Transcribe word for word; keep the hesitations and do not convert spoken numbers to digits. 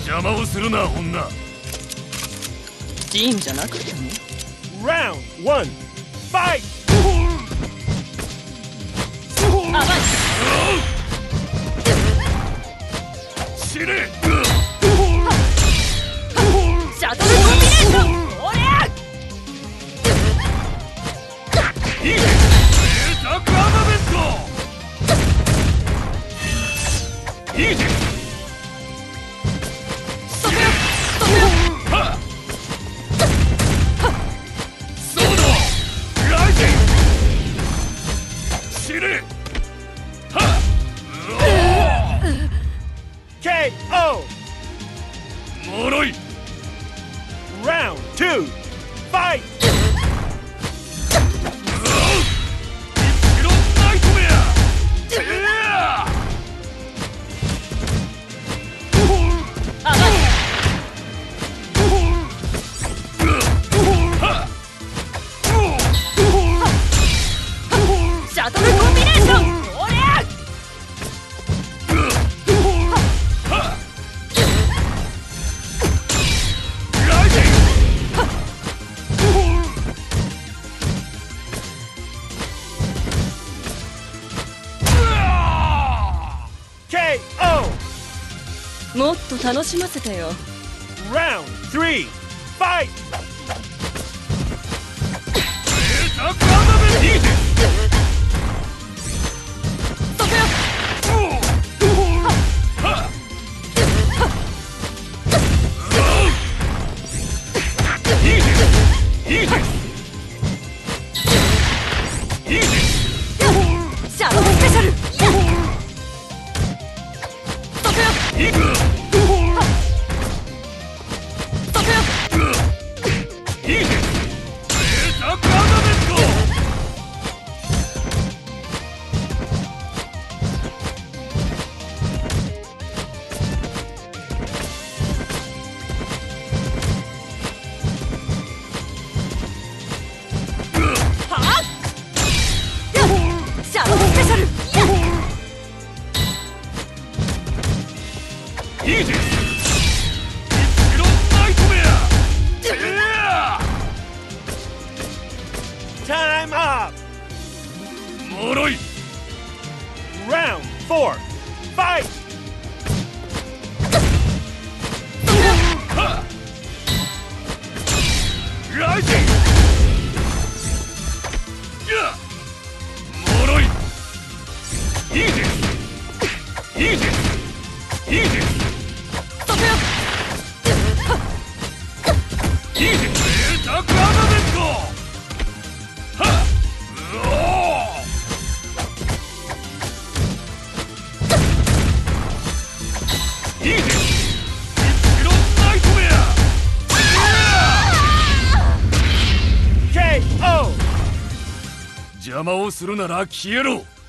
邪魔をするな女。 ジーンじゃなかったの。 Round one, fight! あばい死ね。 シャトルコンビネーション。おりゃいいね。贅沢アマベット。いいね。 そこよそこよ。 はっそうだ。ライジン死ね。はっうおーケーオー! もろい。 Round two, fight! イロンナイトメア。えーあばいシャトルコンビネーション。おりゃライジンケーオー! もっと楽しませてよ。 Round three, fight! 贅沢アマベット。 そこよはっいいね。いいね。いいね。 シャドウスペシャル。そこよいいね。 そこよいいね。贅沢アマベット。 はっシャドウスペシャル。 いいね。イロンナイトメア。えー Time up! もろい。 Round four, fight! はっライジンやっもろい。いいね。いいね。いいね。 そこよいいね。贅沢アマベット。はっうおーいいね。イロンナイトメア。 ケーオー! 邪魔をするなら消えろ。